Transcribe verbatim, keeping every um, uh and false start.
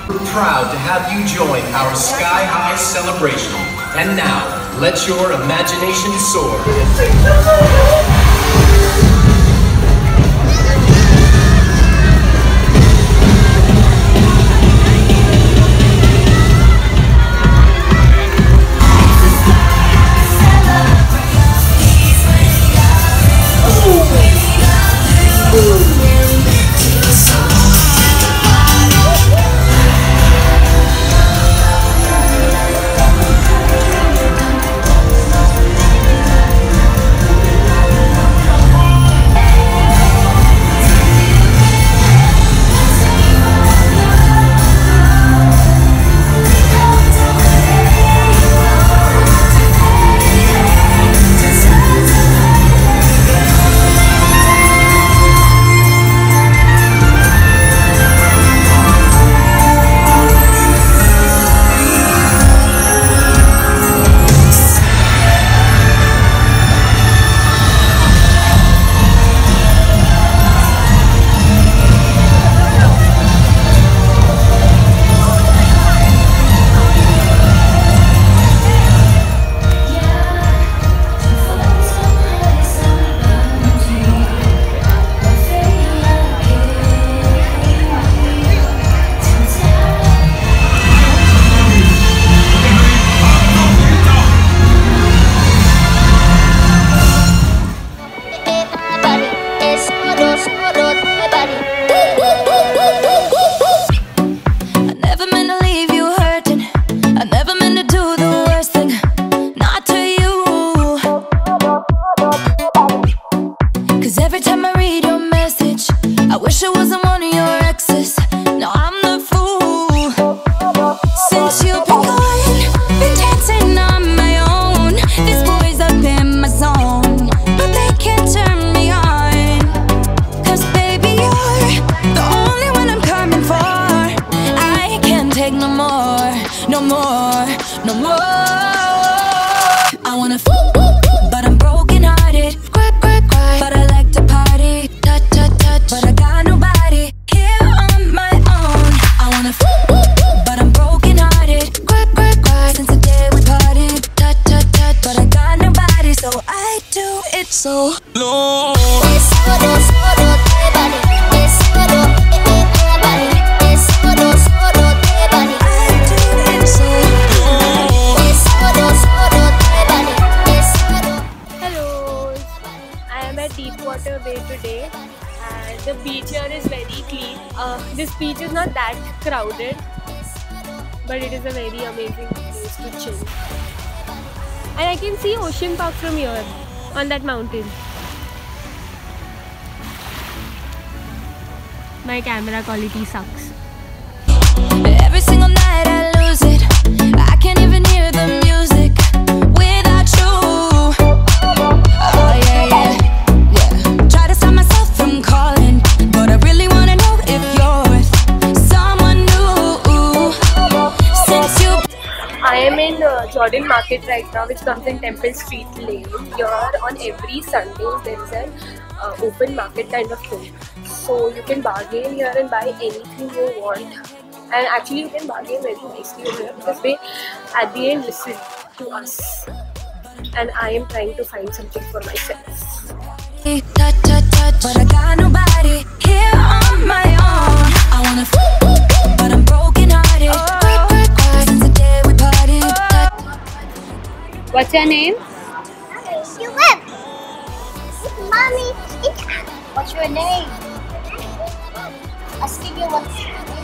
We're proud to have you join our Sky High celebration. And now, let your imagination soar. No more, no more. I wanna f but I'm broken hearted. Cry, cry, cry, but I like to party. Touch, touch, touch, but I got nobody here on my own. I wanna f but I'm broken hearted. Cry, cry, cry, since the day we parted. Touch, touch, touch, but I got nobody, so I do it so low. Deepwater Bay today, and the beach here is very clean. Uh, this beach is not that crowded, but it is a very amazing place to chill. And I can see Ocean Park from here on that mountain. My camera quality sucks. Every single night I lose it. I can't even hear the music without you. Oh yeah, yeah. I am in uh, Jordan Market right now, which comes in Temple Street Lane. Here on every Sunday there is an uh, open market kind of thing. So you can bargain here and buy anything you want. And actually you can bargain very nicely over here because they at the end listen to us. And I am trying to find something for myself. Touch, touch, touch, but I got nobody here on my own. I wanna f but I'm broken hearted. Oh. What's your name? You live. Mommy. What's your name? Asking you what's